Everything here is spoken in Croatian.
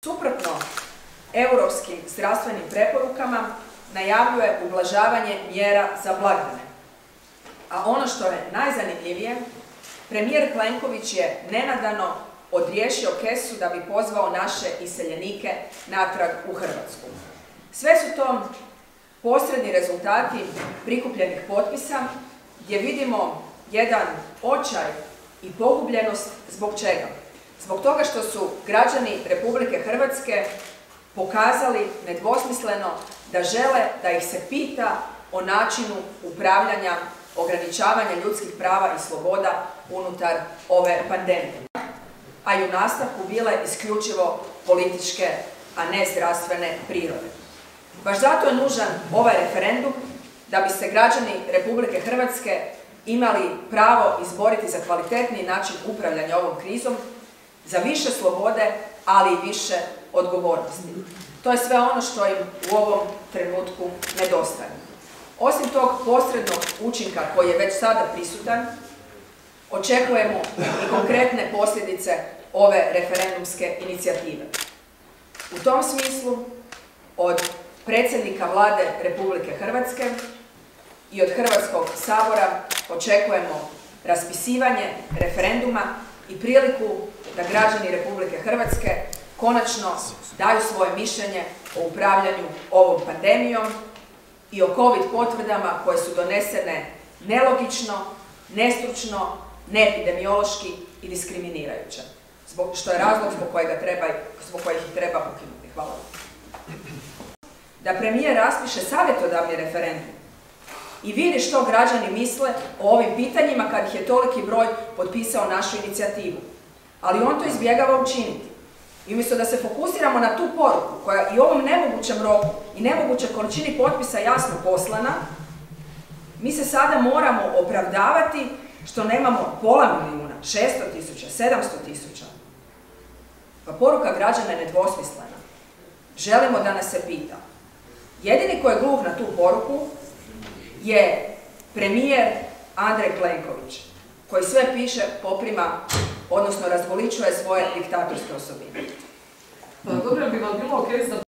Suprotno europskim zdravstvenim preporukama najavljuje ublažavanje mjera za blagdane. A ono što je najzanimljivije, premijer Plenković je nenadano odriješio kesu da bi pozvao naše iseljenike natrag u Hrvatsku. Sve su to posredni rezultati prikupljenih potpisa gdje vidimo jedan očaj i pogubljenost zbog čega? Zbog toga što su građani Republike Hrvatske pokazali nedvosmisleno da žele da ih se pita o načinu upravljanja, ograničavanja ljudskih prava i sloboda unutar ove pandemije, a i u nastavku bile isključivo političke, a ne zdravstvene prirode. Baš zato je nužan ovaj referendum da bi se građani Republike Hrvatske imali pravo izboriti za kvalitetniji način upravljanja ovom krizom, za više slobode, ali i više odgovornosti. To je sve ono što im u ovom trenutku nedostaje. Osim tog posrednog učinka koji je već sada prisutan, očekujemo i konkretne posljedice ove referendumske inicijative. U tom smislu, od predsjednika Vlade Republike Hrvatske i od Hrvatskog sabora očekujemo raspisivanje referenduma i priliku da građani Republike Hrvatske konačno daju svoje mišljenje o upravljanju ovom pandemijom i o COVID potvrdama koje su donesene nelogično, nestručno, neepidemiološki i diskriminirajuće, što je razlog zbog kojeg ih treba ukinuti. Hvala. Da premijer raspiše savjetodavni referendum i vidi što građani misle o ovim pitanjima kad ih je toliki broj potpisao našu inicijativu. Ali on to izbjegava učiniti. I umjesto da se fokusiramo na tu poruku koja i u ovom nemogućem roku i nemogućoj količini potpisa jasno poslana, mi se sada moramo opravdavati što nemamo pola milijuna, 600 000, 700 000. Pa poruka građana je nedvosmislena. Želimo da nas se pita. Jedini koji je gluh na tu poruku je premijer Andrej Plenković, koji sve piše, poprima, odnosno razgoličuje svoje diktatorske osobine. Pa dobro, bi vam bilo okej